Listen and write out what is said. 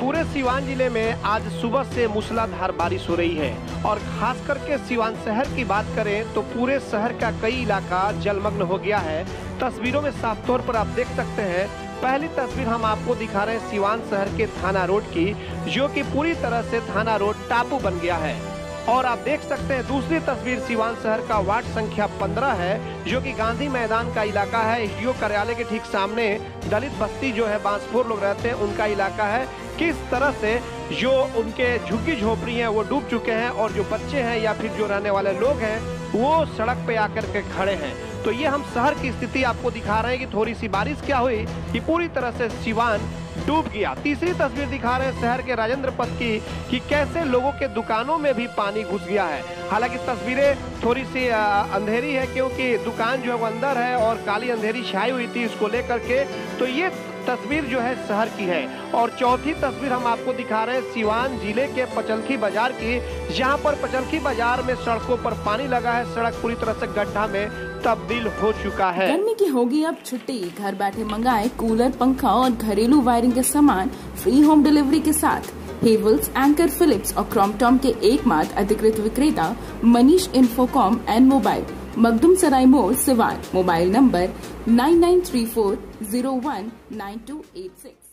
पूरे सीवान जिले में आज सुबह से मूसलाधार बारिश हो रही है और खास करके सीवान शहर की बात करें तो पूरे शहर का कई इलाका जलमग्न हो गया है। तस्वीरों में साफ तौर पर आप देख सकते हैं। पहली तस्वीर हम आपको दिखा रहे हैं सीवान शहर के थाना रोड की, जो कि पूरी तरह से थाना रोड टापू बन गया है। और आप देख सकते हैं दूसरी तस्वीर सीवान शहर का वार्ड संख्या 15 है, जो कि गांधी मैदान का इलाका है। एसडीओ कार्यालय के ठीक सामने दलित बस्ती जो है बांसपुर लोग रहते हैं, उनका इलाका है। किस तरह से जो उनके झुग्गी झोपड़ी हैं वो डूब चुके हैं और जो बच्चे हैं या फिर जो रहने वाले लोग हैं वो सड़क पे आकर के खड़े हैं। तो ये हम शहर की स्थिति आपको दिखा रहे हैं कि थोड़ी सी बारिश क्या हुई कि पूरी तरह से सीवान डूब गया। तीसरी तस्वीर दिखा रहे हैं शहर के राजेंद्र पथ की कि कैसे लोगों के दुकानों में भी पानी घुस गया है। हालांकि तस्वीरें थोड़ी सी अंधेरी है क्योंकि दुकान जो है वो अंदर है और काली अंधेरी छाई हुई थी इसको लेकर के। तो ये तस्वीर जो है शहर की है। और चौथी तस्वीर हम आपको दिखा रहे हैं सीवान जिले के पचलखी बाजार की, जहां पर पचलखी बाजार में सड़कों पर पानी लगा है। सड़क पूरी तरह से गड्ढा में तब्दील हो चुका है। गर्मी की होगी अब छुट्टी, घर बैठे मंगाए कूलर, पंखा और घरेलू वायरिंग के सामान फ्री होम डिलीवरी के साथ। हेवल्स, एंकर, फिलिप्स और क्रॉम्पटन के एकमात्र अधिकृत विक्रेता Manish Infocom and mobile, Makhdum Sarai मोड़, सिवान। Mobile number 9934019286।